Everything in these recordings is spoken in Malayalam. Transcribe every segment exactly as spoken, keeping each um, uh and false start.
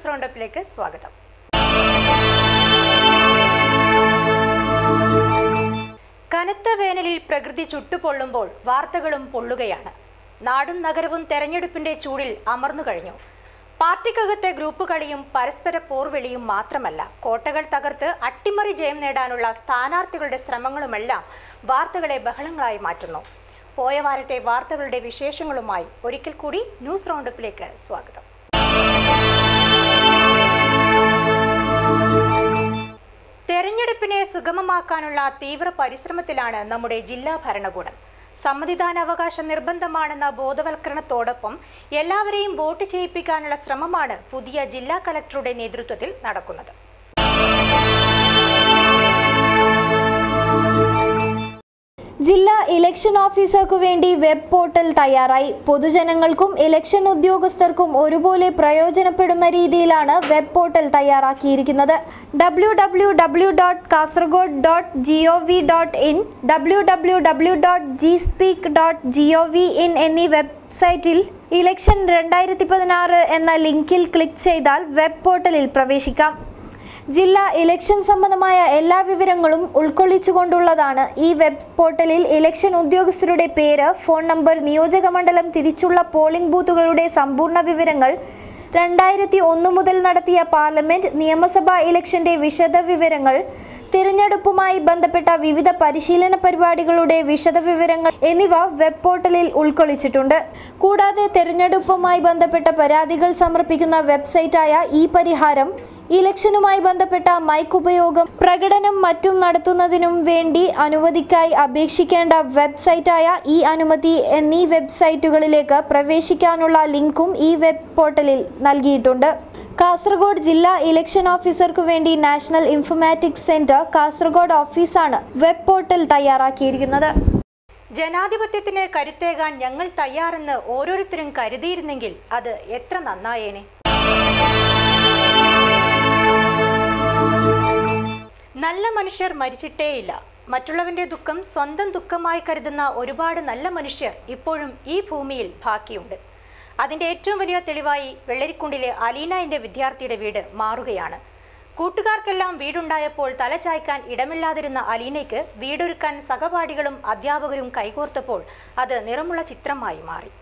റൗണ്ടപ്പിലേക്ക് സ്വാഗതം. കനത്ത വേനലിൽ പ്രകൃതി ചുട്ടുപൊള്ളുമ്പോൾ വാർത്തകളും പൊള്ളുകയാണ്. നാടും നഗരവും തെരഞ്ഞെടുപ്പിന്റെ ചൂടിൽ അമർന്നു കഴിഞ്ഞു. പാർട്ടിക്കകത്തെ ഗ്രൂപ്പ് കളിയും പരസ്പര പോർവിളിയും മാത്രമല്ല, കോട്ടകൾ തകർത്ത് അട്ടിമറി ജയം നേടാനുള്ള സ്ഥാനാർത്ഥികളുടെ ശ്രമങ്ങളുമെല്ലാം വാർത്തകളെ ബഹളങ്ങളായി മാറ്റുന്നു. പോയ വാരത്തെ വാർത്തകളുടെ വിശേഷങ്ങളുമായി ഒരിക്കൽ കൂടി ന്യൂസ് റൗണ്ടപ്പിലേക്ക് സ്വാഗതം. തെരഞ്ഞെടുപ്പിനെ സുഗമമാക്കാനുള്ള തീവ്ര പരിശ്രമത്തിലാണ് നമ്മുടെ ജില്ലാ ഭരണകൂടം. സമ്മതിദാനാവകാശ നിർബന്ധമാണെന്ന ബോധവൽക്കരണത്തോടൊപ്പം എല്ലാവരെയും വോട്ട് ചെയ്യിപ്പിക്കാനുള്ള ശ്രമമാണ് പുതിയ ജില്ലാ കലക്ടറുടെ നേതൃത്വത്തിൽ നടക്കുന്നത്. ജില്ലാ ഇലക്ഷൻ ഓഫീസർക്കു വേണ്ടി വെബ് പോർട്ടൽ തയ്യാറായി. പൊതുജനങ്ങൾക്കും ഇലക്ഷൻ ഉദ്യോഗസ്ഥർക്കും ഒരുപോലെ പ്രയോജനപ്പെടുന്ന രീതിയിലാണ് വെബ് പോർട്ടൽ തയ്യാറാക്കിയിരിക്കുന്നത്. W W W dot Kasaragod dot G O V dot in, W W W dot G speak dot G O V in എന്നീ വെബ്സൈറ്റിൽ ഇലക്ഷൻ രണ്ടായിരത്തി പതിനാറ് എന്ന ലിങ്കിൽ ക്ലിക്ക് ചെയ്താൽ വെബ് പോർട്ടലിൽ പ്രവേശിക്കാം. ജില്ലാ ഇലക്ഷൻ സംബന്ധമായ എല്ലാ വിവരങ്ങളും ഉൾക്കൊള്ളിച്ചുകൊണ്ടുള്ളതാണ് ഈ വെബ് പോർട്ടലിൽ. ഇലക്ഷൻ ഉദ്യോഗസ്ഥരുടെ പേര്, ഫോൺ നമ്പർ, നിയോജക മണ്ഡലം തിരിച്ചുള്ള പോളിംഗ് ബൂത്തുകളുടെ സമ്പൂർണ്ണ വിവരങ്ങൾ, രണ്ടായിരത്തി ഒന്ന് മുതൽ നടത്തിയ പാർലമെന്റ്, നിയമസഭാ ഇലക്ഷന്റെ വിശദ വിവരങ്ങൾ, തിരഞ്ഞെടുപ്പുമായി ബന്ധപ്പെട്ട വിവിധ പരിശീലന പരിപാടികളുടെ വിശദ വിവരങ്ങൾ എന്നിവ വെബ് പോർട്ടലിൽ ഉൾക്കൊള്ളിച്ചിട്ടുണ്ട്. കൂടാതെ തിരഞ്ഞെടുപ്പുമായി ബന്ധപ്പെട്ട പരാതികൾ സമർപ്പിക്കുന്ന വെബ്സൈറ്റായ ഈ പരിഹാരം, ഇലക്ഷനുമായി ബന്ധപ്പെട്ട മൈക്ക് ഉപയോഗം, പ്രകടനം മറ്റും നടത്തുന്നതിനും വേണ്ടി അനുമതിക്കായി അപേക്ഷിക്കേണ്ട വെബ്സൈറ്റായ ഈ അനുമതി എന്നീ വെബ്സൈറ്റുകളിലേക്ക് പ്രവേശിക്കാനുള്ള ലിങ്കും ഈ വെബ് പോർട്ടലിൽ നൽകിയിട്ടുണ്ട്. കാസർഗോഡ് ജില്ലാ ഇലക്ഷൻ ഓഫീസർക്കു വേണ്ടി നാഷണൽ ഇൻഫോർമാറ്റിക്സ് സെന്റർ കാസർഗോഡ് ഓഫീസാണ് വെബ് പോർട്ടൽ തയ്യാറാക്കിയിരിക്കുന്നത്. ജനാധിപത്യത്തിന് കരുത്തേകാൻ ഞങ്ങൾ തയ്യാറെന്ന് ഓരോരുത്തരും കരുതിയിരുന്നെങ്കിൽ അത് എത്ര നന്നായേനെ. നല്ല മനുഷ്യർ മരിച്ചിട്ടേയില്ല. മറ്റുള്ളവന്റെ ദുഃഖം സ്വന്തം ദുഃഖമായി കരുതുന്ന ഒരുപാട് നല്ല മനുഷ്യർ ഇപ്പോഴും ഈ ഭൂമിയിൽ ബാക്കിയുണ്ട്. അതിന്റെ ഏറ്റവും വലിയ തെളിവായി വെള്ളരിക്കുണ്ടിലെ അലീന എന്ന വിദ്യാർത്ഥിയുടെ വീട് മാറുകയാണ്. കൂട്ടുകാർക്കെല്ലാം വീടുണ്ടായപ്പോൾ തലചായ്ക്കാൻ ഇടമില്ലാതിരുന്ന അലീനയ്ക്ക് വീടൊരുക്കാൻ സഹപാഠികളും അധ്യാപകരും കൈകോർത്തപ്പോൾ അത് നിറമുള്ള ചിത്രമായി മാറി.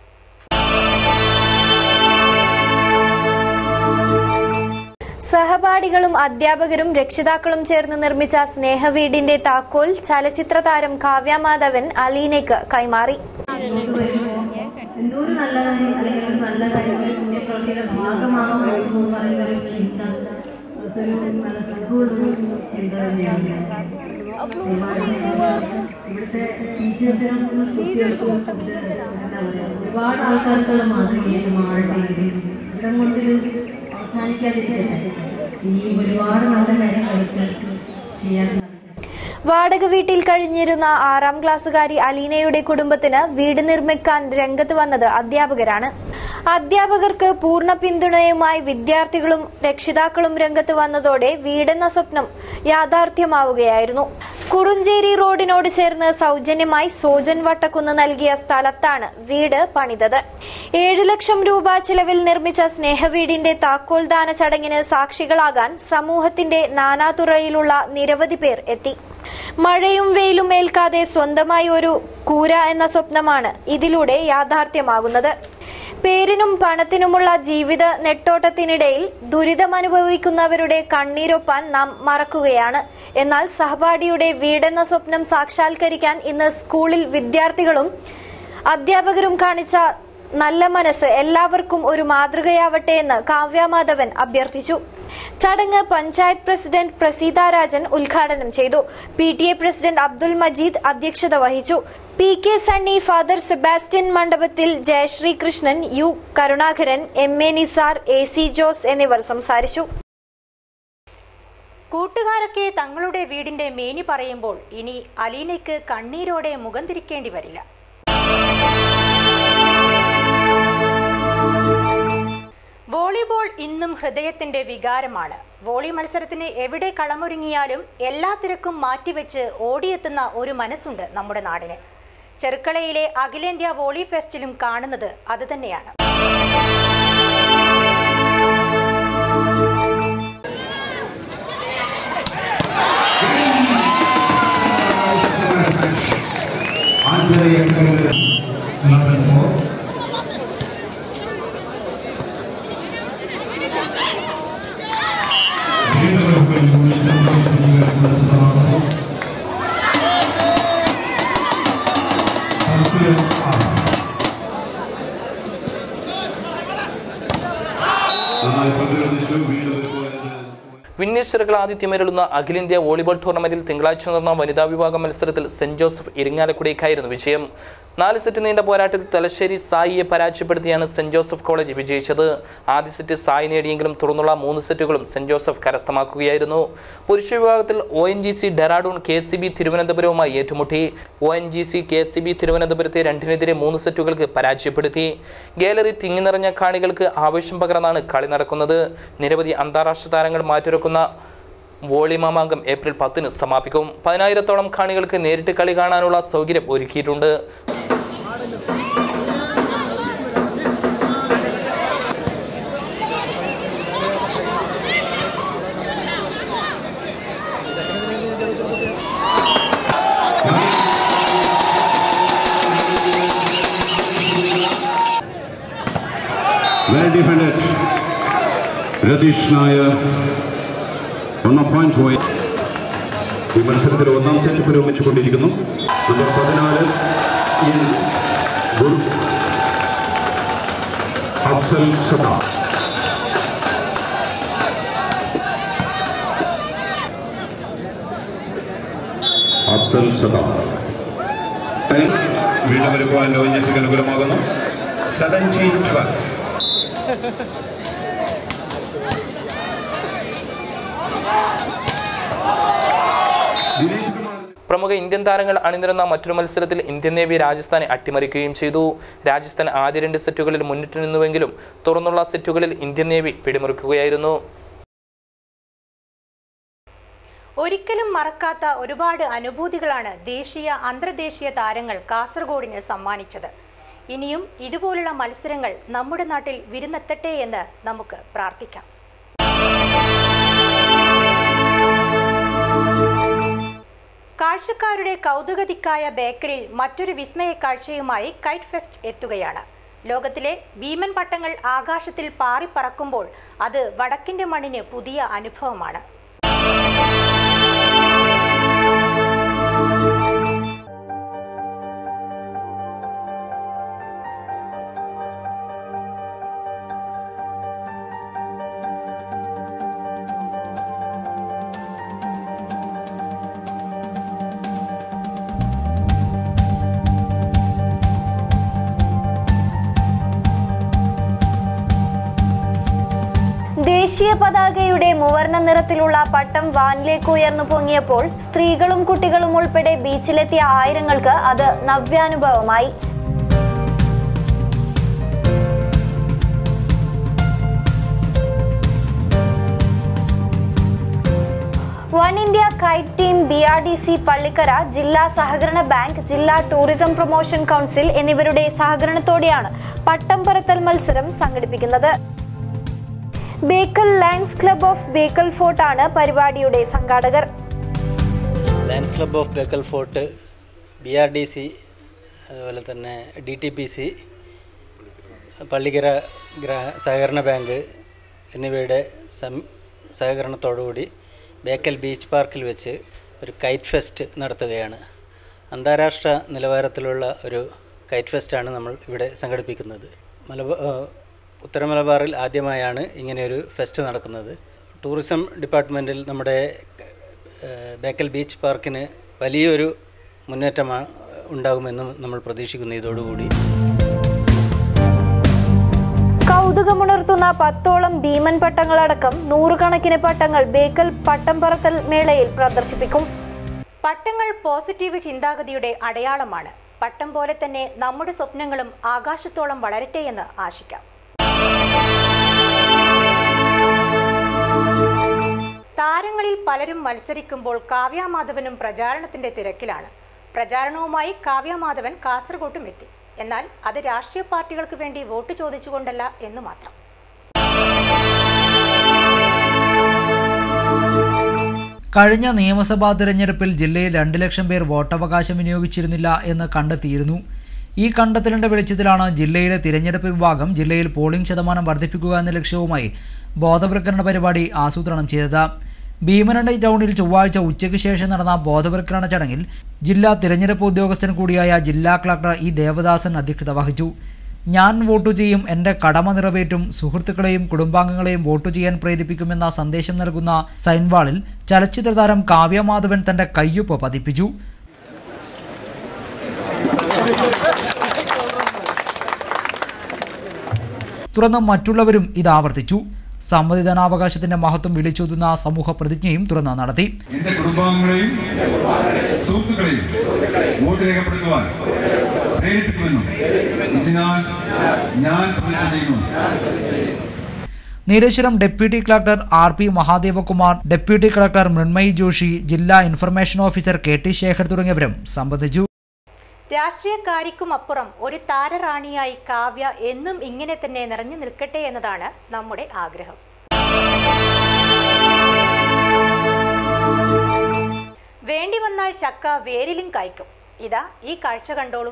സഹപാഠികളും അധ്യാപകരും രക്ഷിതാക്കളും ചേർന്ന് നിർമ്മിച്ച സ്നേഹവീടിന്റെ താക്കോൽ ചലച്ചിത്ര താരം കാവ്യ മാധവൻ അലീനയ്ക്ക് കൈമാറി. ഒരുപാട് ആൾക്കാർക്കുള്ള മാതൃകയായിട്ട് മാറട്ടെ. ഇവിടം കൊണ്ട് ഒരുപാട് നല്ല കാര്യങ്ങളൊക്കെ ചെയ്യാൻ. വാടക വീട്ടിൽ കഴിഞ്ഞിരുന്ന ആറാം ക്ലാസ്സുകാരി അലീനയുടെ കുടുംബത്തിന് വീട് നിർമ്മിക്കാൻ രംഗത്ത് വന്നത് അധ്യാപകരാണ്. അധ്യാപകർക്ക് പൂർണ്ണ പിന്തുണയുമായി വിദ്യാർത്ഥികളും രക്ഷിതാക്കളും രംഗത്ത് വന്നതോടെ വീടെന്ന സ്വപ്നം യാഥാർത്ഥ്യമാവുകയായിരുന്നു. കുറുഞ്ചേരി റോഡിനോട് ചേർന്ന് സൗജന്യമായി സോജൻ വട്ടക്കുന്ന് നൽകിയ സ്ഥലത്താണ് വീട് പണിതത്. ഏഴു ലക്ഷം രൂപ ചെലവിൽ നിർമ്മിച്ച സ്നേഹവീടിന്റെ താക്കോൽദാന ചടങ്ങിന് സാക്ഷികളാകാൻ സമൂഹത്തിന്റെ നാനാതുറയിലുള്ള നിരവധി പേർ എത്തി. മഴയും വെയിലും ഏൽക്കാതെ സ്വന്തമായി ഒരു കൂര എന്ന സ്വപ്നമാണ് ഇതിലൂടെ യാഥാർത്ഥ്യമാകുന്നത്. പേരിനും പണത്തിനുമുള്ള ജീവിത നെട്ടോട്ടത്തിനിടയിൽ ദുരിതമനുഭവിക്കുന്നവരുടെ കണ്ണീരൊപ്പാൻ നാം മറക്കുകയാണ്. എന്നാൽ സഹപാഠിയുടെ വീടെന്ന സ്വപ്നം സാക്ഷാത്കരിക്കാൻ ഇന്ന് സ്കൂളിൽ വിദ്യാർത്ഥികളും അധ്യാപകരും കാണിച്ച നല്ല മനസ്സ് എല്ലാവർക്കും ഒരു മാതൃകയാവട്ടെ എന്ന് കാവ്യ മാധവൻ അഭ്യർത്ഥിച്ചു. ചടങ്ങ് പഞ്ചായത്ത് പ്രസിഡന്റ് പ്രസീത രാജൻ ഉദ്ഘാടനം ചെയ്തു. P T A president Abdul Majeed അധ്യക്ഷത വഹിച്ചു. P K Sunny, father Sebastian Mandapathil, Jayashree Krishnan, U Karunakaran, M A Nisar, A C Jose എന്നിവർ സംസാരിച്ചു. കൂട്ടുകാരൊക്കെ തങ്ങളുടെ വീടിന്റെ മേനി പറയുമ്പോൾ ഇനി അലീനയ്ക്ക് കണ്ണീരോടെ മുഖം തിരിക്കേണ്ടി വരില്ല. വോളിബോൾ ഇന്നും ഹൃദയത്തിന്റെ വികാരമാണ്. വോളി മത്സരത്തിന് എവിടെ കളമൊരുങ്ങിയാലും എല്ലാ തിരക്കും മാറ്റിവെച്ച് ഓടിയെത്തുന്ന ഒരു മനസ്സുണ്ട് നമ്മുടെ നാടിന്. ചെറുക്കളയിലെ അഖിലേന്ത്യാ വോളി ഫെസ്റ്റിലും കാണുന്നത് അതുതന്നെയാണ്. വിന്നേഴ്സുകൾ ആതിഥ്യമേറുന്ന അഖിലേന്ത്യാ വോളിബോൾ ടൂർണമെന്റിൽ തിങ്കളാഴ്ച നടന്ന വനിതാ വിഭാഗം മത്സരത്തിൽ സെന്റ് ജോസഫ് ഇരിങ്ങാലക്കുടയ്ക്കായിരുന്നു വിജയം. നാല് സെറ്റ് നീണ്ട പോരാട്ടത്തിൽ തലശ്ശേരി സായിയെ പരാജയപ്പെടുത്തിയാണ് സെന്റ് ജോസഫ് കോളേജ് വിജയിച്ചത്. ആദ്യ സെറ്റ് സായി നേടിയെങ്കിലും തുടർന്നുള്ള മൂന്ന് സെറ്റുകളും സെന്റ് ജോസഫ് കരസ്ഥമാക്കുകയായിരുന്നു. പുരുഷ വിഭാഗത്തിൽ O N G C Dehradun K C B തിരുവനന്തപുരവുമായി ഏറ്റുമുട്ടി. O N G C K C B തിരുവനന്തപുരത്തെ രണ്ടിനെതിരെ മൂന്ന് സെറ്റുകൾക്ക് പരാജയപ്പെടുത്തി. ഗാലറി തിങ്ങി നിറഞ്ഞ കാണികൾക്ക് ആവേശം പകർന്നാണ് കളി നടക്കുന്നത്. നിരവധി അന്താരാഷ്ട്ര താരങ്ങൾ മാറ്റുരക്കുന്ന വോളി മാമാങ്കം ഏപ്രിൽ പത്തിന് സമാപിക്കും. പതിനായിരത്തോളം കാണികൾക്ക് നേരിട്ട് കളി കാണാനുള്ള സൗകര്യം ഒരുക്കിയിട്ടുണ്ട്. Well defended. Radish Nair on a point way. ഈ മത്സരത്തിൽ ഒന്നാം സെറ്റ് പുരോഗമിച്ചുകൊണ്ടിരിക്കുന്നു. നമ്പർ പതിനാല് അഫ്സൽ സദാ. അഫ്സൽ സദാ വീണ്ടും ഒരു പോയിന്റ് ഒ എൻ ജി സിക്ക് അനുകൂലമാകുന്നു. Seventeen twelve. പ്രമുഖ ഇന്ത്യൻ താരങ്ങൾ അണിനിരന്ന മറ്റൊരു മത്സരത്തിൽ ഇന്ത്യൻ നേവി രാജസ്ഥാനെ അട്ടിമറിക്കുകയും ചെയ്തു. രാജസ്ഥാൻ ആദ്യ രണ്ട് സെറ്റുകളിൽ മുന്നിട്ട് നിന്നുവെങ്കിലും തുറന്നുള്ള സെറ്റുകളിൽ ഇന്ത്യൻ നേവി പിടിമുറുക്കുകയായിരുന്നു. ഒരിക്കലും മറക്കാത്ത ഒരുപാട് അനുഭൂതികളാണ് ദേശീയ അന്തർദേശീയ താരങ്ങൾ കാസർഗോഡിന് സമ്മാനിച്ചത്. ഇനിയും ഇതുപോലുള്ള മത്സരങ്ങൾ നമ്മുടെ നാട്ടിൽ വിരുന്നെത്തട്ടെ എന്ന് നമുക്ക് പ്രാർത്ഥിക്കാം. കാഴ്ചക്കാരുടെ കൗതുകതിക്കായ ബേക്കലിൽ മറ്റൊരു വിസ്മയ കാഴ്ചയുമായി കൈറ്റ് ഫെസ്റ്റ് എത്തുകയാണ്. ലോകത്തിലെ ഭീമൻ പട്ടങ്ങൾ ആകാശത്തിൽ പാറിപ്പറക്കുമ്പോൾ അത് വടക്കിന്റെ മണ്ണിന് പുതിയ അനുഭവമാണ്. ദേശീയ പതാകയുടെ മുവർണ്ണ നിറത്തിലുള്ള പട്ടം വാനിലേക്ക് ഉയർന്നു പൊങ്ങിയപ്പോൾ സ്ത്രീകളും കുട്ടികളും ഉൾപ്പെടെ ബീച്ചിലെത്തിയ ആയിരങ്ങൾക്ക് അത് നവ്യാനുഭവമായി. One India kite team, B R D C Pallikkara, ജില്ലാ സഹകരണ ബാങ്ക്, ജില്ലാ ടൂറിസം പ്രൊമോഷൻ കൗൺസിൽ എന്നിവരുടെ സഹകരണത്തോടെയാണ് പട്ടം പറത്തൽ മത്സരം സംഘടിപ്പിക്കുന്നത്. Bekal Lions club of Bekal fort ആണ് പരിപാടിയുടെ സംഘാടകർ. Lions club of Bekal fort, B R D C, അതുപോലെ തന്നെ D T P C, Pallikkara സഹകരണ ബാങ്ക് എന്നിവയുടെ സഹകരണത്തോടുകൂടി ബേക്കൽ ബീച്ച് പാർക്കിൽ വെച്ച് ഒരു കൈറ്റ് ഫെസ്റ്റ് നടത്തുകയാണ്. അന്താരാഷ്ട്ര നിലവാരത്തിലുള്ള ഒരു കൈറ്റ് ഫെസ്റ്റാണ് നമ്മൾ ഇവിടെ സംഘടിപ്പിക്കുന്നത്. മലബാർ ഉത്തര മലബാറിൽ ആദ്യമായാണ് ഇങ്ങനെയൊരു ഫെസ്റ്റ് നടക്കുന്നത്. ടൂറിസം ഡിപ്പാർട്ട്മെൻറ്റിൽ നമ്മുടെ ബേക്കൽ ബീച്ച് പാർക്കിന് വലിയൊരു മുന്നേറ്റം ഉണ്ടാകുമെന്ന് നമ്മൾ പ്രതീക്ഷിക്കുന്നു. ഇതോടുകൂടി കൗതുകമുണർത്തുന്ന പത്തോളം ഭീമൻ പട്ടങ്ങളടക്കം നൂറുകണക്കിന് പട്ടങ്ങൾ ബേക്കൽ പട്ടം പറത്തൽ മേളയിൽ പ്രദർശിപ്പിക്കും. പട്ടങ്ങൾ പോസിറ്റീവ് ചിന്താഗതിയുടെ അടയാളമാണ്. പട്ടം പോലെ തന്നെ നമ്മുടെ സ്വപ്നങ്ങളും ആകാശത്തോളം വളരട്ടെ എന്ന് ആശിക്കാം. താരങ്ങളിൽ പലരും മത്സരിക്കുമ്പോൾ കാവ്യാമാധവനും പ്രചാരണത്തിന്റെ തിരക്കിലാണ്. പ്രചാരണവുമായി കാവ്യാമാധവൻ കാസർഗോട്ടും എത്തി. എന്നാൽ അത് രാഷ്ട്രീയ പാർട്ടികൾക്ക് വേണ്ടി വോട്ട് ചോദിച്ചുകൊണ്ടല്ല എന്ന് മാത്രം. കഴിഞ്ഞ നിയമസഭാ തിരഞ്ഞെടുപ്പിൽ ജില്ലയിൽ രണ്ട് ലക്ഷം പേർ വോട്ടവകാശം വിനിയോഗിച്ചിരുന്നില്ല എന്ന് കണ്ടെത്തിയിരുന്നു. ഈ കണ്ടെത്തലിന്റെ വെളിച്ചത്തിലാണ് ജില്ലയിലെ തിരഞ്ഞെടുപ്പ് വിഭാഗം ജില്ലയിൽ പോളിംഗ് ശതമാനം വർദ്ധിപ്പിക്കുക എന്ന ലക്ഷ്യവുമായി ബോധവൽക്കരണ പരിപാടി ആസൂത്രണം ചെയ്തത്. ഭീമനണ്ടി ടൗണിൽ ചൊവ്വാഴ്ച ഉച്ചയ്ക്ക് ശേഷം നടന്ന ബോധവൽക്കരണ ചടങ്ങിൽ ജില്ലാ തിരഞ്ഞെടുപ്പ് ഉദ്യോഗസ്ഥൻ കൂടിയായ ജില്ലാ കളക്ടർ ഇ ദേവദാസൻ അധ്യക്ഷത വഹിച്ചു. ഞാൻ വോട്ടു ചെയ്യും, എൻ്റെ കടമ നിറവേറ്റും, സുഹൃത്തുക്കളെയും കുടുംബാംഗങ്ങളെയും വോട്ടു ചെയ്യാൻ പ്രേരിപ്പിക്കുമെന്ന സന്ദേശം നൽകുന്ന സൈൻവാളിൽ ചലച്ചിത്ര താരം കാവ്യ മാധവൻ തൻ്റെ കയ്യൊപ്പ് പതിപ്പിച്ചു. തുടർന്ന് മറ്റുള്ളവരും ഇത് ആവർത്തിച്ചു. സമ്മതിദാനാവകാശത്തിന്റെ മഹത്വം വിളിച്ചോതുന്ന സമൂഹ പ്രതിജ്ഞയും തുറന്ന് നടത്തി. എൻ്റെ കുടുംബാംഗങ്ങളെയും സുഹൃത്തുക്കളെയും വോട്ട് രേഖപ്പെടുത്തുവാൻ പ്രേരിപ്പിക്കുമെന്നും ഇതിനാൽ ഞാൻ പ്രതിജ്ഞ ചെയ്യുന്നു. Nileshwaram deputy collector R P Mahadevakumar, deputy collector Mrinmayi Joshi, ജില്ലാ information officer K T Shekhar തുടങ്ങിയവരും സംബന്ധിച്ചു. രാഷ്ട്രീയക്കാരിക്കുമപ്പുറം ഒരു താരറാണിയായി കാവ്യ എന്നും ഇങ്ങനെ തന്നെ നിറഞ്ഞു നിൽക്കട്ടെ എന്നതാണ് നമ്മുടെ ആഗ്രഹം. വേണ്ടി വന്നാൽ ചക്ക വേരിലും കായ്ക്കും. ഇതാ ഈ കാഴ്ച കണ്ടോളൂ.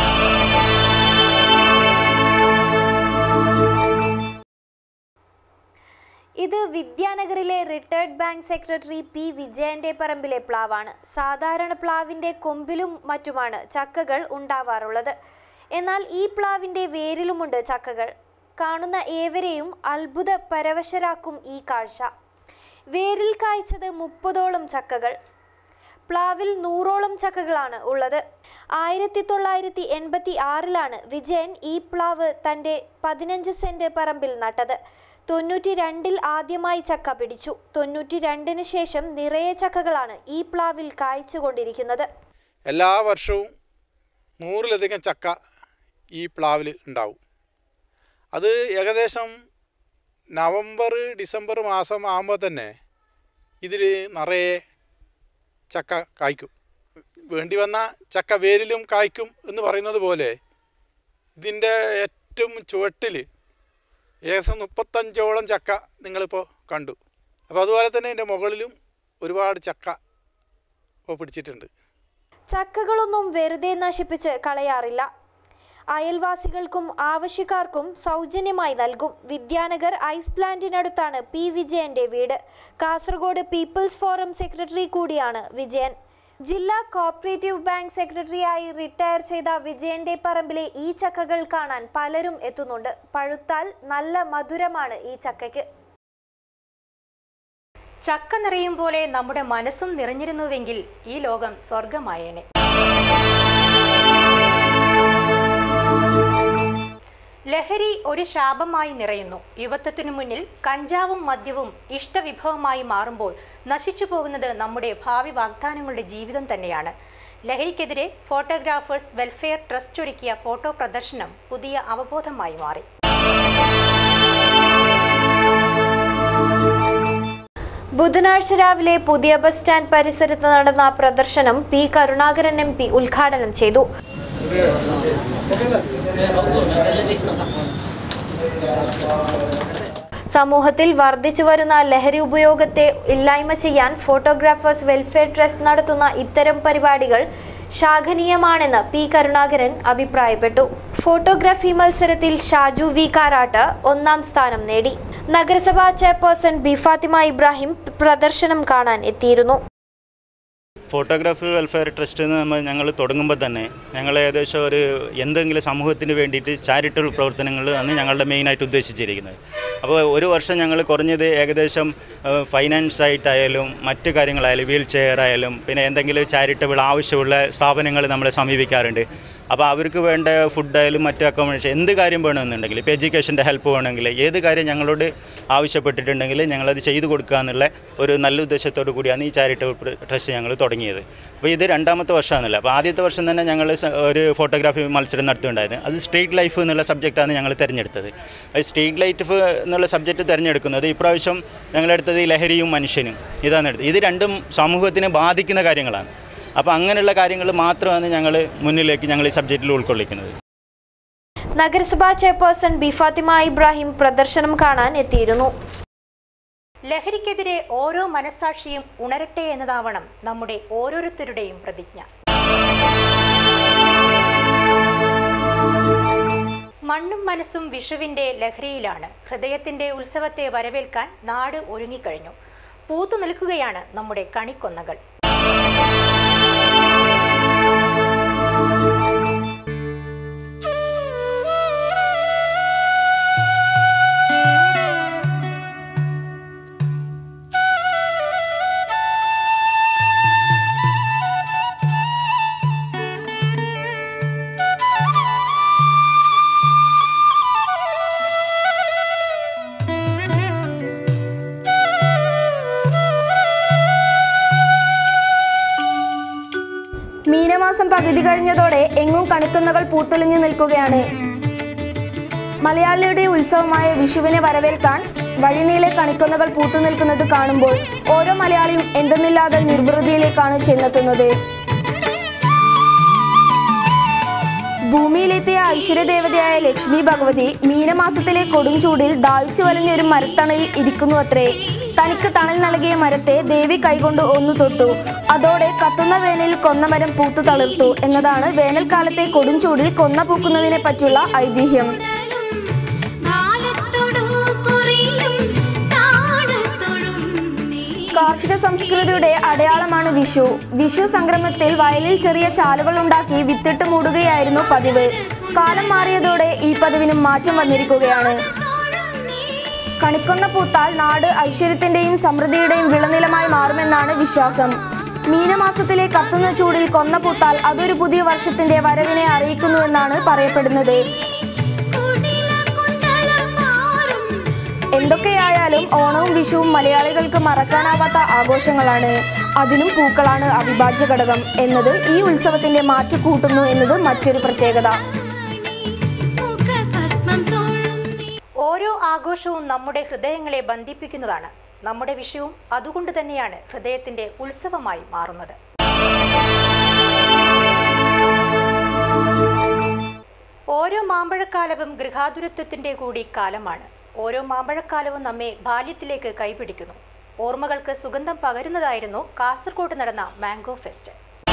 ഇത് വിദ്യാനഗറിലെ റിട്ടയർഡ് ബാങ്ക് സെക്രട്ടറി പി വിജയന്റെ പറമ്പിലെ പ്ലാവാണ്. സാധാരണ പ്ലാവിൻ്റെ കൊമ്പിലും മറ്റുമാണ് ചക്കകൾ ഉണ്ടാവാറുള്ളത്. എന്നാൽ ഈ പ്ലാവിൻ്റെ വേരിലുമുണ്ട് ചക്കകൾ. കാണുന്ന ഏവരെയും അത്ഭുത പരവശരാക്കും ഈ കാഴ്ച. വേരിൽ കായ്ച്ചത് മുപ്പതോളം ചക്കകൾ. പ്ലാവിൽ നൂറോളം ചക്കകളാണ് ഉള്ളത്. ആയിരത്തി തൊള്ളായിരത്തി എൺപത്തി ആറിലാണ് വിജയൻ ഈ പ്ലാവ് തൻ്റെ പതിനഞ്ച് സെൻറ്റ് പറമ്പിൽ നട്ടത്. തൊണ്ണൂറ്റി രണ്ടിൽ ആദ്യമായി ചക്ക പിടിച്ചു. തൊണ്ണൂറ്റി രണ്ടിന് ശേഷം നിറയെ ചക്കകളാണ് ഈ പ്ലാവിൽ കായ്ച്ചുകൊണ്ടിരിക്കുന്നത്. എല്ലാ വർഷവും നൂറിലധികം ചക്ക ഈ പ്ലാവിൽ ഉണ്ടാവും. അത് ഏകദേശം നവംബർ ഡിസംബർ മാസം ആകുമ്പോൾ തന്നെ ഇതിൽ നിറയെ ചക്ക കായ്ക്കും. വേണ്ടി വന്ന ചക്ക വേരിലും കായ്ക്കും എന്ന് പറയുന്നത് പോലെ ഇതിൻ്റെ ഏറ്റവും ചുവട്ടിൽ ഏകദേശം മുപ്പത്തഞ്ചോളം ചക്ക നിങ്ങളിപ്പോൾ കണ്ടു. അപ്പോൾ അതുപോലെ തന്നെ ഇതിൻ്റെ മുകളിലും ഒരുപാട് ചക്ക ഇപ്പോൾ പിടിച്ചിട്ടുണ്ട്. ചക്കകളൊന്നും വെറുതെ നശിപ്പിച്ച് കളയാറില്ല. അയൽവാസികൾക്കും ആവശ്യക്കാർക്കും സൗജന്യമായി നൽകും. വിദ്യാനഗർ ഐസ് പ്ലാന്റിനടുത്താണ് പി വിജയന്റെ വീട്. കാസർഗോഡ് പീപ്പിൾസ് ഫോറം സെക്രട്ടറി കൂടിയാണ് വിജയൻ. ജില്ലാ കോഓപ്പറേറ്റീവ് ബാങ്ക് സെക്രട്ടറിയായി റിട്ടയർ ചെയ്ത വിജയന്റെ പറമ്പിലെ ഈ ചക്കകൾ കാണാൻ പലരും എത്തുന്നുണ്ട്. പഴുത്താൽ നല്ല മധുരമാണ് ഈ ചക്കയ്ക്ക്. ചക്ക നിറയും പോലെ നമ്മുടെ മനസ്സും നിറഞ്ഞിരുന്നുവെങ്കിൽ ഈ ലോകം സ്വർഗമായേനെ. ലഹരി ഒരു ശാപമായി നിറയുന്നു. യുവത്വത്തിനു മുന്നിൽ കഞ്ചാവും മദ്യവും ഇഷ്ടവിഭവമായി മാറുമ്പോൾ നശിച്ചു പോകുന്നത് നമ്മുടെ ഭാവി വാഗ്ദാനങ്ങളുടെ ജീവിതം തന്നെയാണ്. ലഹരിക്കെതിരെ ഫോട്ടോഗ്രാഫേഴ്സ് വെൽഫെയർ ട്രസ്റ്റ് ഒരുക്കിയ ഫോട്ടോ പ്രദർശനം പുതിയ അവബോധമായി മാറി. ബുധനാഴ്ച രാവിലെ പുതിയ ബസ് സ്റ്റാൻഡ് പരിസരത്ത് നടന്ന പ്രദർശനം പി കരുണാകരൻ എം പി ഉദ്ഘാടനം ചെയ്തു. സമൂഹത്തിൽ വർദ്ധിച്ചു വരുന്ന ലഹരി ഉപയോഗത്തെ ഇല്ലായ്മ ചെയ്യാൻ ഫോട്ടോഗ്രാഫേഴ്സ് വെൽഫെയർ ട്രസ്റ്റ് നടത്തുന്ന ഇത്തരം പരിപാടികൾ ശ്ലാഘനീയമാണെന്ന് പി കരുണാകരൻ അഭിപ്രായപ്പെട്ടു. ഫോട്ടോഗ്രാഫി മത്സരത്തിൽ ഷാജു വി കാരാട്ട് ഒന്നാം സ്ഥാനം നേടി. നഗരസഭാ ചെയർപേഴ്സൺ ബി ഫാത്തിമ ഇബ്രാഹിം പ്രദർശനം കാണാൻ എത്തിയിരുന്നു. ഫോട്ടോഗ്രാഫി വെൽഫെയർ ട്രസ്റ്റ് നമ്മൾ ഞങ്ങൾ തുടങ്ങുമ്പോൾ തന്നെ ഞങ്ങൾ ഏകദേശം ഒരു എന്തെങ്കിലും സമൂഹത്തിന് വേണ്ടിയിട്ട് ചാരിറ്റബിൾ പ്രവർത്തനങ്ങൾ ആണ് ഞങ്ങളുടെ മെയിനായിട്ട് ഉദ്ദേശിച്ചിരിക്കുന്നത്. അപ്പോൾ ഒരു വർഷം ഞങ്ങൾ കുറഞ്ഞത് ഏകദേശം ഫൈനാൻസ് ആയിട്ടായാലും മറ്റു കാര്യങ്ങളായാലും വീൽ ചെയർ ആയാലും പിന്നെ എന്തെങ്കിലും ചാരിറ്റബിൾ ആവശ്യമുള്ള സ്ഥാപനങ്ങൾ നമ്മളെ സമീപിക്കാറുണ്ട്. അപ്പോൾ അവർക്ക് വേണ്ട ഫുഡായാലും മറ്റു അക്കോമഡേഷൻ എന്ത് കാര്യം വേണമെന്നുണ്ടെങ്കിൽ ഇപ്പോൾ എഡ്യൂക്കേഷൻ്റെ ഹെൽപ്പ് വേണമെങ്കിൽ ഏത് കാര്യം ഞങ്ങളോട് ആവശ്യപ്പെട്ടിട്ടുണ്ടെങ്കിൽ ഞങ്ങളത് ചെയ്തു കൊടുക്കുക എന്നുള്ള ഒരു നല്ല ഉദ്ദേശത്തോടു കൂടിയാണ് ഈ ചാരിറ്റബിൾ ട്രസ്റ്റ് ഞങ്ങൾ തുടങ്ങിയത്. അപ്പോൾ ഇത് രണ്ടാമത്തെ വർഷമാണല്ലോ. അപ്പോൾ ആദ്യത്തെ വർഷം തന്നെ ഞങ്ങൾ ഒരു ഫോട്ടോഗ്രാഫി മത്സരം നടത്തുന്നുണ്ടായിരുന്നു. അത് സ്ട്രീറ്റ് ലൈഫ് എന്നുള്ള സബ്ജക്റ്റാണ് ഞങ്ങൾ തിരഞ്ഞെടുത്തത്. അത് സ്ട്രീറ്റ് ലൈഫ് എന്നുള്ള സബ്ജക്റ്റ് തിരഞ്ഞെടുക്കുന്നത് ഇപ്രാവശ്യം ഞങ്ങളെടുത്തത് ലഹരിയും മനുഷ്യനും ഇതാണ് എടുത്തത്. ഇത് രണ്ടും സമൂഹത്തിനെ ബാധിക്കുന്ന കാര്യങ്ങളാണ്. അപ്പോൾ അങ്ങനെയുള്ള കാര്യങ്ങൾ മാത്രമാണ് ഞങ്ങൾ മുന്നിലേക്ക് ഞങ്ങൾ ഈ സബ്ജക്റ്റിൽ ഉൾക്കൊള്ളിക്കുന്നത്. നഗരസഭാ ചെയർപേഴ്സൺ ബി ഫാത്തിമ ഇബ്രാഹിം പ്രദർശനം കാണാൻ എത്തിയിരുന്നു. ലഹരിക്കെതിരെ ഓരോ മനസ്സാക്ഷിയും ഉണരട്ടെ എന്നതാവണം നമ്മുടെ ഓരോരുത്തരുടെയും പ്രതിജ്ഞ. മണ്ണും മനസ്സും വിഷുവിന്റെ ലഹരിയിലാണ്. ഹൃദയത്തിന്റെ ഉത്സവത്തെ വരവേൽക്കാൻ നാട് ഒരുങ്ങിക്കഴിഞ്ഞു. പൂത്തു നിൽക്കുകയാണ് നമ്മുടെ കണിക്കൊന്നകൾ. മീനമാസം പകുതി കഴിഞ്ഞതോടെ എങ്ങും കണിക്കൊന്നകൾ പൂത്തെളിഞ്ഞു നിൽക്കുകയാണ്. മലയാളിയുടെ ഉത്സവമായ വിഷുവിനെ വരവേൽക്കാൻ വഴിനീളെ കണിക്കൊന്നകൾ പൂത്തു നിൽക്കുന്നത് കാണുമ്പോൾ ഓരോ മലയാളിയും എന്തെന്നില്ലാതെ നിർവൃതിയിലേക്കാണ് ചെന്നെത്തുന്നത്. ഭൂമിയിലെത്തിയ ഐശ്വര്യദേവതയായ ലക്ഷ്മി ഭഗവതി മീനമാസത്തിലെ കൊടുംചൂടിൽ ദാഹിച്ചു വലഞ്ഞ ഒരു മരത്തണലിൽ ഇരിക്കുന്നു അത്രേ. തനിക്ക് തണൽ നൽകിയ മരത്തെ ദേവി കൈകൊണ്ട് ഒന്നു തൊട്ടു. അതോടെ കത്തുന്ന വേനലിൽ കൊന്നമരം പൂത്തു തളിർത്തു എന്നതാണ് വേനൽക്കാലത്തെ കൊടുംചൂടിൽ കൊന്ന പൂക്കുന്നതിനെ പറ്റിയുള്ള ഐതിഹ്യം. കാർഷിക സംസ്കൃതിയുടെ അടയാളമാണ് വിഷു. വിഷു സംക്രമത്തിൽ വയലിൽ ചെറിയ ചാലുകൾ ഉണ്ടാക്കി വിത്തിട്ട് മൂടുകയായിരുന്നു പതിവ്. കാലം മാറിയതോടെ ഈ പതിവിനും മാറ്റം വന്നിരിക്കുകയാണ്. കണിക്കൊന്ന പൂത്താൽ നാട് ഐശ്വര്യത്തിന്റെയും സമൃദ്ധിയുടെയും വിളനിലമായി മാറുമെന്നാണ് വിശ്വാസം. മീനമാസത്തിലെ കത്തുന്ന ചൂടിൽ കൊന്ന പൂത്താൽ അതൊരു പുതിയ വർഷത്തിന്റെ വരവിനെ അറിയിക്കുന്നുവെന്നാണ് പറയപ്പെടുന്നത്. എന്തൊക്കെയായാലും ഓണവും വിഷുവും മലയാളികൾക്ക് മറക്കാനാവാത്ത ആഘോഷങ്ങളാണ്. അതിനും പൂക്കളാണ് അവിഭാജ്യ ഘടകം എന്നത് ഈ ഉത്സവത്തിന്റെ മാറ്റു കൂട്ടുന്നു എന്നത് മറ്റൊരു പ്രത്യേകത. ഓരോ ആഘോഷവും നമ്മുടെ ഹൃദയങ്ങളെ ബന്ധിപ്പിക്കുന്നതാണ്. നമ്മുടെ വിഷുവും അതുകൊണ്ട് തന്നെയാണ് ഹൃദയത്തിന്റെ ഉത്സവമായി മാറുന്നത്. ഓരോ മാമ്പഴക്കാലവും ഗൃഹാതുരത്വത്തിന്റെ കൂടി കാലമാണ്. ഓരോ മാമ്പഴക്കാലവും നമ്മെ ബാല്യത്തിലേക്ക് കൈപിടിക്കുന്നു. ഓർമ്മകൾക്ക് സുഗന്ധം പകരുന്നതായിരുന്നു കാസർഗോഡ് നടന്ന മാംഗോ ഫെസ്റ്റ്.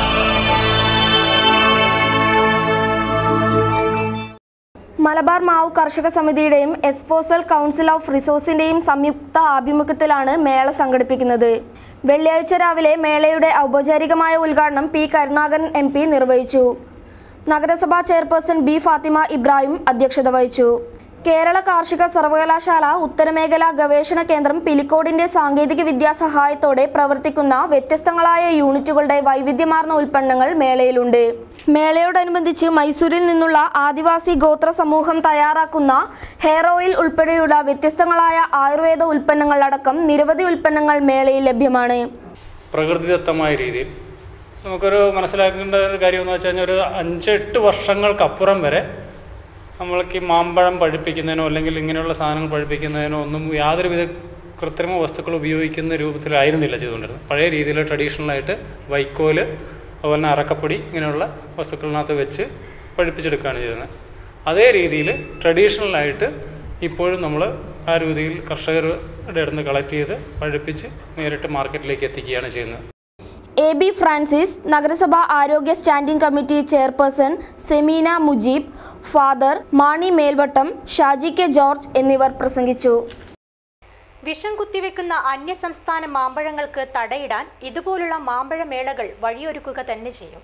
മലബാർ മാവ് കർഷക സമിതിയുടെയും എസ്ഫോസൽ കൗൺസിൽ ഓഫ് റിസോഴ്സിന്റെയും സംയുക്ത ആഭിമുഖ്യത്തിലാണ് മേള സംഘടിപ്പിക്കുന്നത്. വെള്ളിയാഴ്ച രാവിലെ മേളയുടെ ഔപചാരികമായ ഉദ്ഘാടനം പി കരുണാകരൻ എം പി നിർവഹിച്ചു. നഗരസഭാ ചെയർപേഴ്സൺ ബി ഫാത്തിമ ഇബ്രാഹിം അധ്യക്ഷത വഹിച്ചു. കേരള കാർഷിക സർവകലാശാല ഉത്തരമേഖലാ ഗവേഷണ കേന്ദ്രം പിലിക്കോടിന്റെ സാങ്കേതിക വിദ്യാ സഹായത്തോടെ പ്രവർത്തിക്കുന്ന വ്യത്യസ്തങ്ങളായ യൂണിറ്റുകളുടെ വൈവിധ്യമാർന്ന ഉൽപ്പന്നങ്ങൾ മേളയിലുണ്ട്. മേളയോടനുബന്ധിച്ച് മൈസൂരിൽ നിന്നുള്ള ആദിവാസി ഗോത്ര സമൂഹം തയ്യാറാക്കുന്ന ഹെയർ ഓയിൽ ഉൾപ്പെടെയുള്ള വ്യത്യസ്തങ്ങളായ ആയുർവേദ ഉൽപ്പന്നങ്ങൾ അടക്കം നിരവധി ഉൽപ്പന്നങ്ങൾ മേളയിൽ ലഭ്യമാണ്. പ്രകൃതിദത്തമായ രീതിയിൽ നമുക്കൊരു മനസ്സിലാക്കേണ്ട ഒരു കാര്യം എന്ന് വെച്ച് കഴിഞ്ഞാൽ ഒരു അഞ്ചെട്ട് വർഷങ്ങൾക്കപ്പുറം വരെ നമ്മൾക്ക് ഈ മാമ്പഴം പഴുപ്പിക്കുന്നതിനോ അല്ലെങ്കിൽ ഇങ്ങനെയുള്ള സാധനങ്ങൾ പഴുപ്പിക്കുന്നതിനോ ഒന്നും യാതൊരുവിധ കൃത്രിമ വസ്തുക്കൾ ഉപയോഗിക്കുന്ന രൂപത്തിലായിരുന്നില്ല ചെയ്തുകൊണ്ടിരുന്നത്. പഴയ രീതിയിൽ ട്രഡീഷണലായിട്ട് വൈക്കോല് അതുപോലെ തന്നെ അറക്കപ്പൊടി ഇങ്ങനെയുള്ള വസ്തുക്കളിനകത്ത് വെച്ച് പഴുപ്പിച്ചെടുക്കുകയാണ് ചെയ്യുന്നത്. അതേ രീതിയിൽ ട്രഡീഷണലായിട്ട് ഇപ്പോഴും നമ്മൾ ആ രീതിയിൽ കർഷകരുടെ അടുത്ത് കളക്ട് ചെയ്ത് പഴുപ്പിച്ച് നേരിട്ട് മാർക്കറ്റിലേക്ക് എത്തിക്കുകയാണ് ചെയ്യുന്നത്. എ ബി ഫ്രാൻസിസ്, നഗരസഭാ ആരോഗ്യ standing committee chairperson Semina Mujeeb, father Mani Melvattam, Shaji K George എന്നിവർ പ്രസംഗിച്ചു. വിഷം കുത്തിവെക്കുന്ന അന്യസംസ്ഥാന മാമ്പഴങ്ങൾക്ക് തടയിടാൻ ഇതുപോലുള്ള മാമ്പഴമേളകൾ വഴിയൊരുക്കുക തന്നെ ചെയ്യും.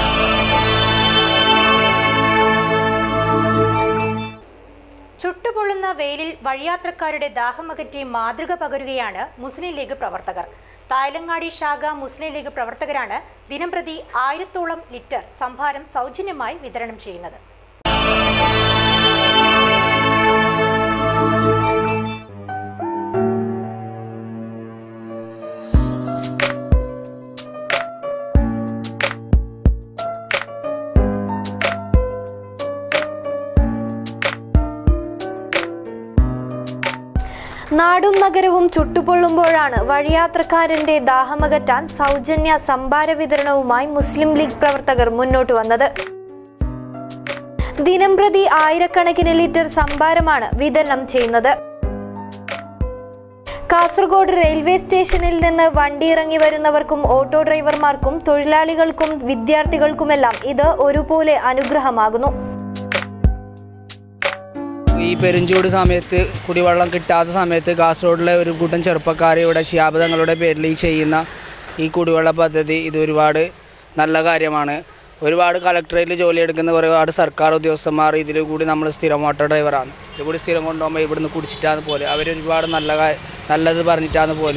ചുട്ടുപൊള്ളുന്ന വെയിലിൽ വഴിയാത്രക്കാരുടെ ദാഹമകറ്റി മാതൃക പകരുകയാണ് മുസ്ലിം ലീഗ് പ്രവർത്തകർ. തായലങ്ങാടി ശാഖ മുസ്ലിം ലീഗ് പ്രവർത്തകരാണ് ദിനംപ്രതി ആയിരത്തോളം ലിറ്റർ സംഭാരം സൗജന്യമായി വിതരണം ചെയ്യുന്നത്. നാടും നഗരവും ചുട്ടുപൊള്ളുമ്പോഴാണ് വഴിയാത്രക്കാരന്റെ ദാഹമകറ്റാൻ സൗജന്യ സംഭാര വിതരണവുമായി മുസ്ലിം ലീഗ് പ്രവർത്തകർ മുന്നോട്ട് വന്നത്. ദിനംപ്രതി ആയിരക്കണക്കിന് ലിറ്റർ സംഭാരമാണ് വിതരണം ചെയ്യുന്നത്. കാസർഗോഡ് റെയിൽവേ സ്റ്റേഷനിൽ നിന്ന് വണ്ടി ഇറങ്ങി വരുന്നവർക്കും ഓട്ടോ ഡ്രൈവർമാർക്കും തൊഴിലാളികൾക്കും വിദ്യാർത്ഥികൾക്കുമെല്ലാം ഇത് ഒരുപോലെ അനുഗ്രഹമാകുന്നു. ഈ പെരുംചൂട് സമയത്ത് കുടിവെള്ളം കിട്ടാത്ത സമയത്ത് കാസർഗോഡിലെ ഒരു കൂട്ടം ചെറുപ്പക്കാർ ഇവിടെ ശിഹാബ് തങ്ങളുടെ പേരിൽ ഈ ചെയ്യുന്ന ഈ കുടിവെള്ള പദ്ധതി ഇത് ഒരുപാട് നല്ല കാര്യമാണ്. ഒരുപാട് കളക്ടറേറ്റിൽ ജോലിയെടുക്കുന്ന ഒരുപാട് സർക്കാർ ഉദ്യോഗസ്ഥന്മാർ ഇതിൽ കൂടി നമ്മൾ സ്ഥിരം ഓട്ടോ ഡ്രൈവറാണ്. ഇതിൽ കൂടി സ്ഥിരം കൊണ്ടുപോകുമ്പോൾ ഇവിടുന്ന് കുടിച്ചിട്ടാണ് പോലെ അവർ ഒരുപാട് നല്ല നല്ലത് പറഞ്ഞിട്ടാണ് പോലെ.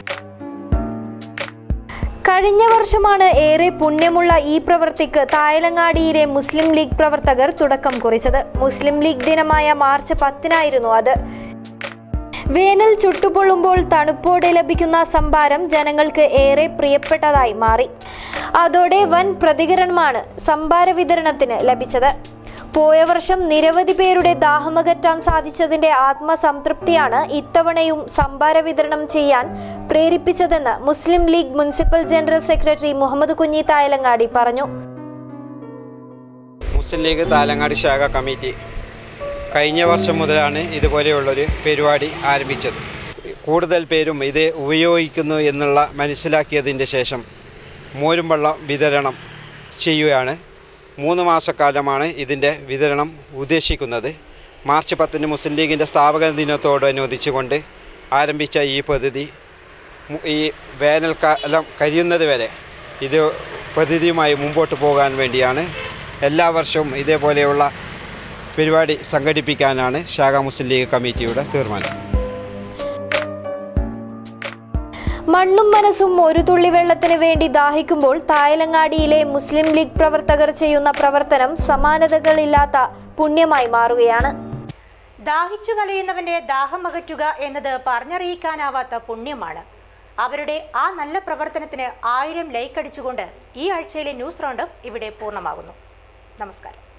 കഴിഞ്ഞ വർഷമാണ് ഏറെ പുണ്യമുള്ള ഈ പ്രവൃത്തിക്ക് തായലങ്ങാടിയിലെ മുസ്ലിം ലീഗ് പ്രവർത്തകർ തുടക്കം കുറിച്ചത്. മുസ്ലിം ലീഗ് ദിനമായ മാർച്ച് പത്തിനായിരുന്നു അത്. വേനൽ ചുട്ടുപൊള്ളുമ്പോൾ തണുപ്പോടെ ലഭിക്കുന്ന സംഭാരം ജനങ്ങൾക്ക് ഏറെ പ്രിയപ്പെട്ടതായി മാറി. അതോടെ വൻ പ്രതികരണമാണ് സംഭാര വിതരണത്തിന് ലഭിച്ചത്. പോയ വർഷം നിരവധി പേരുടെ ദാഹമകറ്റാൻ സാധിച്ചതിന്റെ ആത്മസംതൃപ്തിയാണ് ഇത്തവണയും സംഭാര വിതരണം ചെയ്യാൻ പ്രേരിപ്പിച്ചതെന്ന് Muslim League municipal general secretary Muhammad Kunhi Thayalangadi പറഞ്ഞു. മുസ്ലിം ലീഗ് തായലങ്ങാടി ശാഖ കമ്മിറ്റി കഴിഞ്ഞ വർഷം മുതലാണ് ഇതുപോലെയുള്ളൊരു പരിപാടി ആരംഭിച്ചത്. കൂടുതൽ പേരും ഇത് ഉപയോഗിക്കുന്നു എന്നുള്ള മനസ്സിലാക്കിയതിൻ്റെ ശേഷം മോരും വെള്ളം വിതരണം ചെയ്യുകയാണ്. മൂന്ന് മാസക്കാലമാണ് ഇതിൻ്റെ വിതരണം ഉദ്ദേശിക്കുന്നത്. മാർച്ച് പത്തിന് മുസ്ലിം ലീഗിൻ്റെ സ്ഥാപക ദിനത്തോടനുബന്ധിച്ചുകൊണ്ട് ആരംഭിച്ച ഈ പദ്ധതി ഈ വേനൽക്കാലം കഴിയുന്നത് വരെ ഇത് പദ്ധതിയുമായി മുമ്പോട്ട് പോകാൻ വേണ്ടിയാണ്. എല്ലാ വർഷവും ഇതേപോലെയുള്ള പരിപാടി സംഘടിപ്പിക്കാനാണ് ശാഖ മുസ്ലിം ലീഗ് കമ്മിറ്റിയുടെ തീരുമാനം. മണ്ണും മനസ്സും ഒരു തുള്ളി വെള്ളത്തിന് വേണ്ടി ദാഹിക്കുമ്പോൾ തായലങ്ങാടിയിലെ മുസ്ലിം ലീഗ് പ്രവർത്തകർ ചെയ്യുന്ന പ്രവർത്തനം സമാനതകളില്ലാത്ത പുണ്യമായി മാറുകയാണ്. ദാഹിച്ചു കലയുന്നവന്റെ ദാഹം അകറ്റുക എന്നത് പറഞ്ഞറിയിക്കാനാവാത്ത പുണ്യമാണ്. അവരുടെ ആ നല്ല പ്രവർത്തനത്തിന് ആയിരം ലൈക്ക് അടിച്ചുകൊണ്ട് ഈ ആഴ്ചയിലെ ന്യൂസ് റൗണ്ടപ്പ് ഇവിടെ പൂർണ്ണമാകുന്നു. നമസ്കാരം.